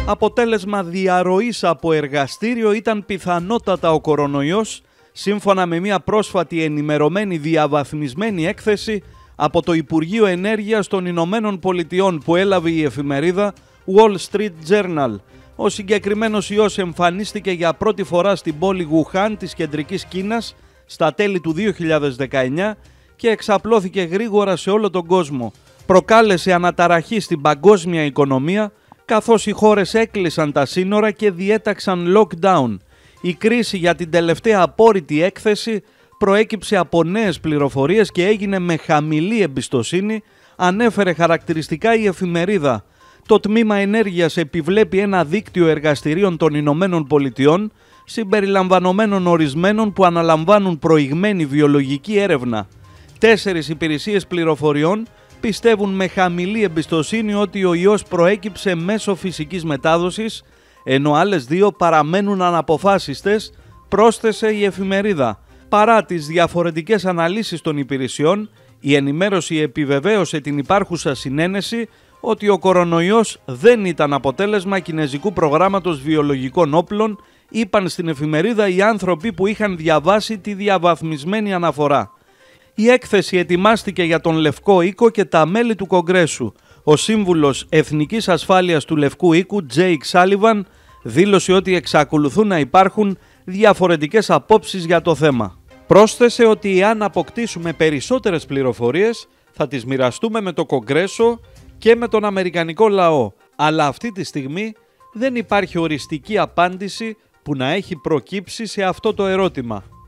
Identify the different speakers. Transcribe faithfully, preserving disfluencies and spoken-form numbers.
Speaker 1: Αποτέλεσμα διαρροής από εργαστήριο ήταν πιθανότατα ο κορονοϊός, σύμφωνα με μια πρόσφατη ενημερωμένη διαβαθμισμένη έκθεση από το Υπουργείο Ενέργειας των Ηνωμένων Πολιτειών που έλαβε η εφημερίδα Wall Street Journal. Ο συγκεκριμένος ιός εμφανίστηκε για πρώτη φορά στην πόλη Γουχάν της κεντρικής Κίνας στα τέλη του δύο χιλιάδες δεκαεννιά και εξαπλώθηκε γρήγορα σε όλο τον κόσμο. Προκάλεσε αναταραχή στην παγκόσμια οικονομία, καθώς οι χώρες έκλεισαν τα σύνορα και διέταξαν lockdown. Η κρίση για την τελευταία απόρριτη έκθεση προέκυψε από νέες πληροφορίες και έγινε με χαμηλή εμπιστοσύνη, ανέφερε χαρακτηριστικά η εφημερίδα. Το Τμήμα Ενέργειας επιβλέπει ένα δίκτυο εργαστηρίων των Ηνωμένων Πολιτειών, συμπεριλαμβανομένων ορισμένων που αναλαμβάνουν προηγμένη βιολογική έρευνα. Τέσσερις υπηρεσίες πληροφοριών πιστεύουν με χαμηλή εμπιστοσύνη ότι ο ιός προέκυψε μέσω φυσικής μετάδοσης, ενώ άλλες δύο παραμένουν αναποφάσιστες, πρόσθεσε η εφημερίδα. Παρά τις διαφορετικές αναλύσεις των υπηρεσιών, η ενημέρωση επιβεβαίωσε την υπάρχουσα συνένεση ότι ο κορονοϊός δεν ήταν αποτέλεσμα κινεζικού προγράμματος βιολογικών όπλων, είπαν στην εφημερίδα οι άνθρωποι που είχαν διαβάσει τη διαβαθμισμένη αναφορά. Η έκθεση ετοιμάστηκε για τον Λευκό Οίκο και τα μέλη του Κογκρέσου. Ο σύμβουλος Εθνικής Ασφάλειας του Λευκού Οίκου, Τζέικ Σάλιβαν, δήλωσε ότι εξακολουθούν να υπάρχουν διαφορετικές απόψεις για το θέμα. Πρόσθεσε ότι εάν αποκτήσουμε περισσότερες πληροφορίες θα τις μοιραστούμε με το Κογκρέσο και με τον Αμερικανικό λαό, αλλά αυτή τη στιγμή δεν υπάρχει οριστική απάντηση που να έχει προκύψει σε αυτό το ερώτημα.